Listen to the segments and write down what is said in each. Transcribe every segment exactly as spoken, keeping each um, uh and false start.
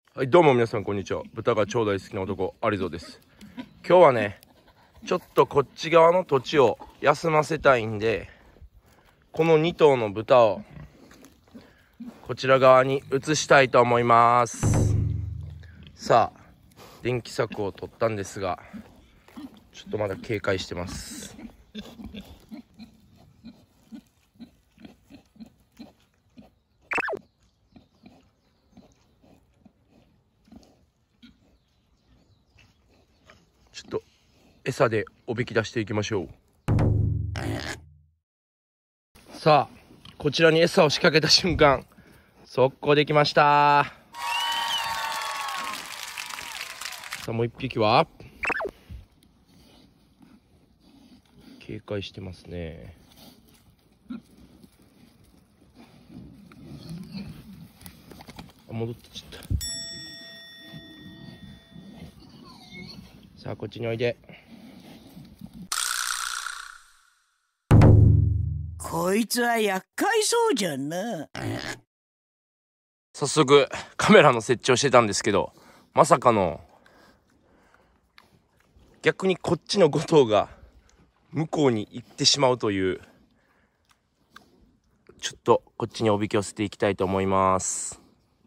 はい、どうも皆さんこんにちは。豚が超大好きな男、アリゾです。今日はね、ちょっとこっち側の土地を休ませたいんで、このに頭の豚をこちら側に移したいと思います。さあ、電気柵を取ったんですが、ちょっとまだ警戒してます。ちょっと餌でおびき出していきましょう。さあ、こちらに餌を仕掛けた瞬間、速攻できました。さあ、もう一匹は警戒してますね。あ、戻ってちゃった。さあ、こっちにおいで。 こいつは厄介そうじゃな。 早速カメラの設置をしてたんですけど、まさかの逆にこっちのご頭が向こうに行ってしまうという。ちょっとこっちにおびき寄せていきたいと思います。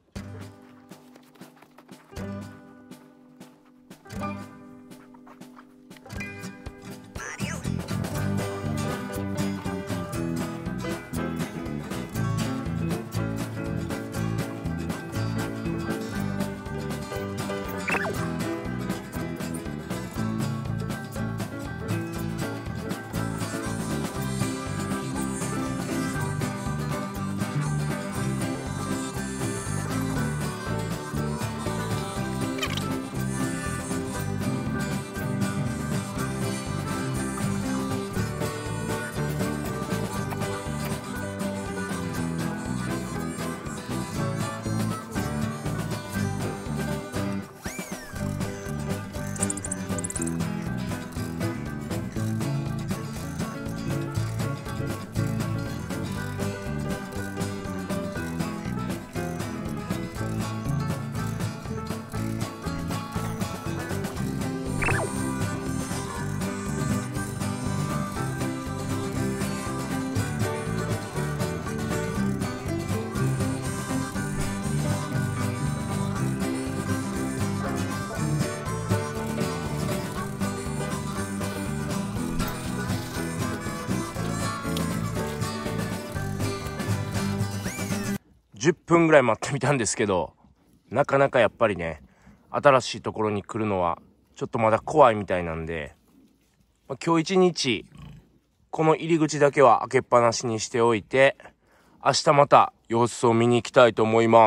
じゅっぷんぐらい待ってみたんですけど、なかなかやっぱりね、新しいところに来るのはちょっとまだ怖いみたいなんで、まあ、今日一日この入り口だけは開けっぱなしにしておいて、明日また様子を見に行きたいと思います。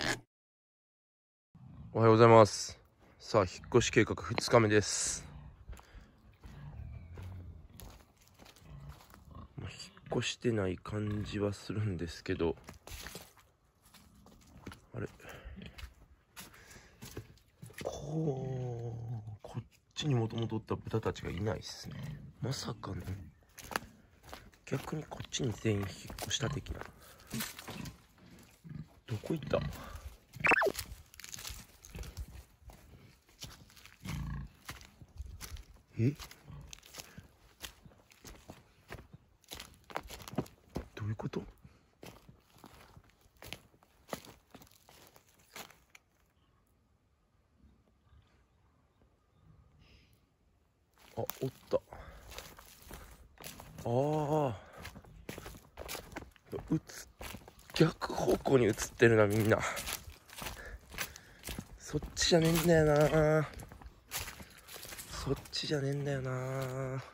おはようございます。さあ、引っ越し計画ふつかめです。引っ越してない感じはするんですけど、あれ、こうこっちにもともとおった豚たちがいないっすね。まさかね、逆にこっちに全員引っ越した的な。どこ行った？え？どういうこと？あ、おった。ああ、うつ逆方向に映ってるな、みんな。そっちじゃねえんだよな。そっちじゃねえんだよな。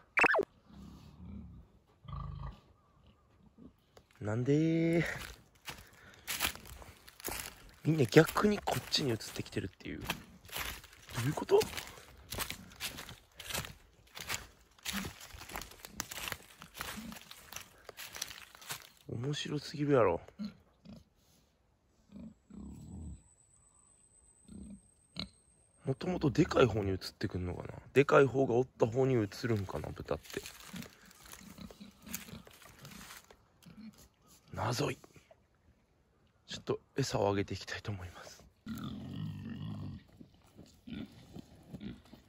なんでみんな逆にこっちに移ってきてるっていう。どういうこと？面白すぎるやろ。もともとでかい方に移ってくんのかな。でかい方がおった方に移るんかな、豚って。謎い。ちょっと餌をあげていきたいと思います。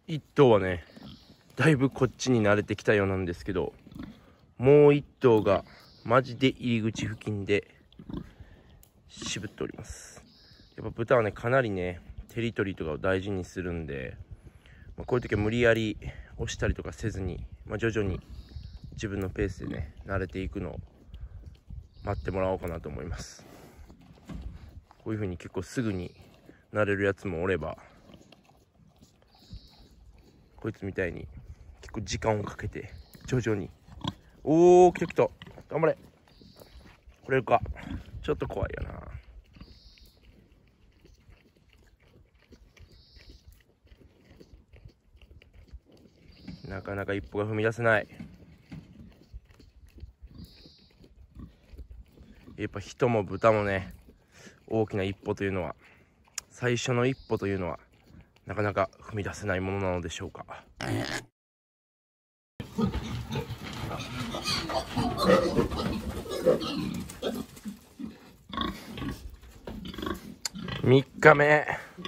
一頭はねだいぶこっちに慣れてきたようなんですけど、もう一頭がマジで入り口付近で渋っております。やっぱ豚はねかなりねテリトリーとかを大事にするんで、まあ、こういう時は無理やり押したりとかせずに、まあ、徐々に自分のペースでね慣れていくのを待ってもらおうかなと思います。こういう風に結構すぐに慣れるやつもおれば、こいつみたいに結構時間をかけて徐々に。おお、来た来た、頑張れ。これか、ちょっと怖いよな。なかなか一歩が踏み出せない。やっぱ人も豚もね大きな一歩というのは、最初の一歩というのはなかなか踏み出せないものなのでしょうか。みっかめ。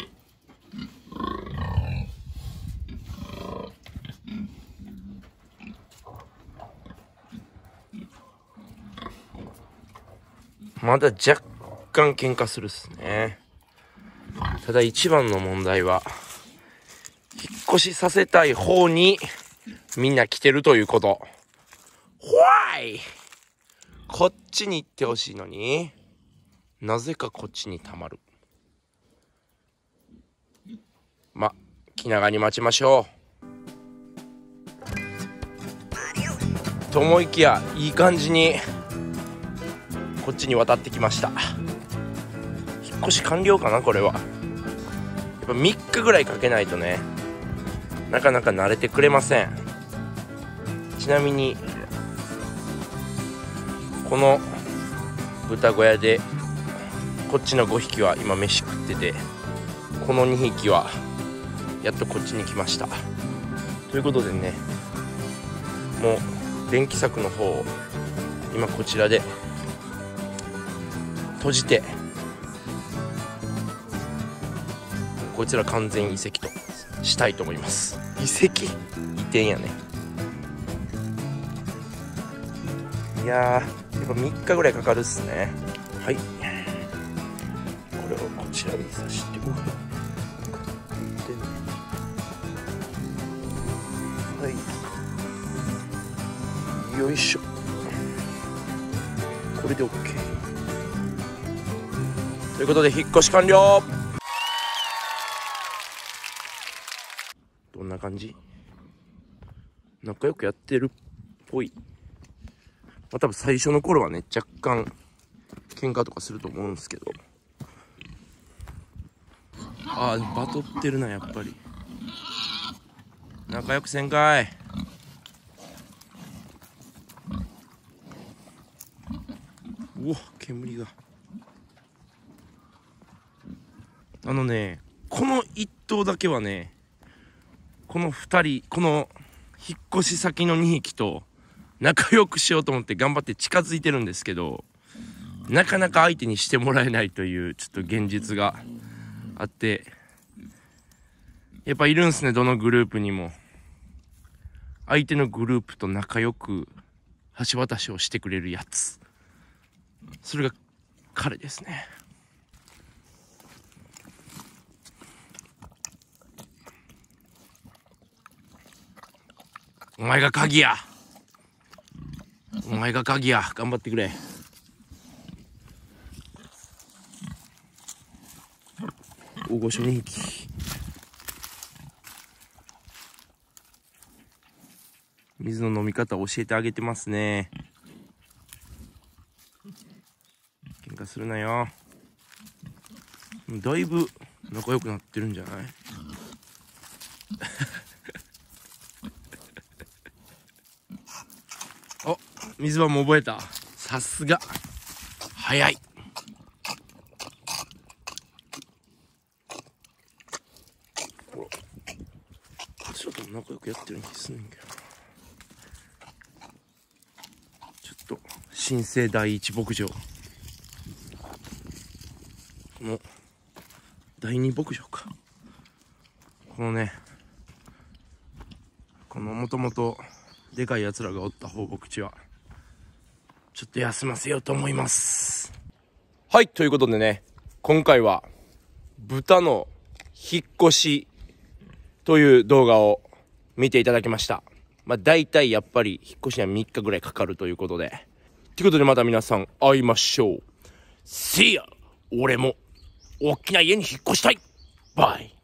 まだ若干喧嘩するっすね。ただ一番の問題は引っ越しさせたい方にみんな来てるということ。ほわい、こっちに行ってほしいのになぜかこっちにたまる。ま、気長に待ちましょうと思いきや、いい感じにこっちに渡ってきました。引っ越し完了かなこれは。やっぱみっかぐらいかけないとねなかなか慣れてくれません。ちなみにこの豚小屋でこっちのごひきは今飯食ってて、このにひきはやっとこっちに来ました。ということでね、もう電気柵の方を今こちらで閉じて、こいつら完全移籍としたいと思います。移籍？移転やね。いやー、やっぱみっかぐらいかかるっすね。はい、これをこちらにさして、うわはい、よいしょ。これで OK ということで引っ越し完了。どんな感じ？仲良くやってるっぽい。まあ、多分最初の頃はね若干喧嘩とかすると思うんですけど、ああバトってるなやっぱり。仲良くせんかい。うわ煙が。あのねこの一頭だけはね、このふたり、この引っ越し先のにひきと仲良くしようと思って頑張って近づいてるんですけど、なかなか相手にしてもらえないというちょっと現実があって、やっぱいるんすね、どのグループにも。相手のグループと仲良く橋渡しをしてくれるやつ、それが彼ですね。お前が鍵や。お前が鍵や。頑張ってくれ。大御所にひき。水の飲み方教えてあげてますね。喧嘩するなよ。だいぶ仲良くなってるんじゃない？お、水場も覚えた。さすが早い。ほら、こちらとも仲良くやってる気すんねんけど、ちょっと新生第一牧場、この第二牧場か、このねこのもともとでかいやつらがおった放牧地はちょっと休ませようと思います。はい、ということでね、今回は豚の引っ越しという動画を見ていただきました。まあ大体やっぱり引っ越しにはみっかぐらいかかるということで、ということでまた皆さん会いましょう。See ya! 俺も大きな家に引っ越したい。バイ。